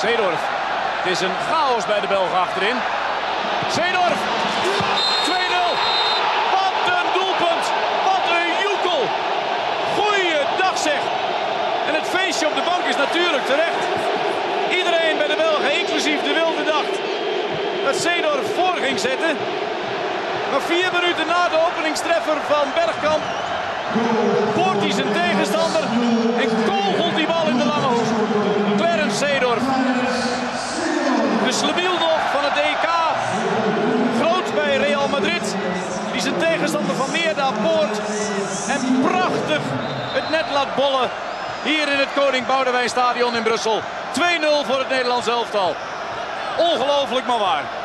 Seedorf. Het is een chaos bij de Belgen achterin. Seedorf. 2-0. Wat een doelpunt. Wat een joekel. Goeiedag zeg. En het feestje op de bank is natuurlijk terecht. Iedereen bij de Belgen, inclusief de Wilde, dacht dat Seedorf voor ging zetten. Maar 4 minuten na de openingstreffer van Bergkamp boort hij zijn tegenstander en kogelt die bal in de lange hoek. Clarence Seedorf. De slemiel nog van het EK. Groot bij Real Madrid. Die zijn tegenstander van Meerda poort. En prachtig het net laat bollen. Hier in het Koning Boudewijn Stadion in Brussel. 2-0 voor het Nederlands elftal. Ongelooflijk maar waar.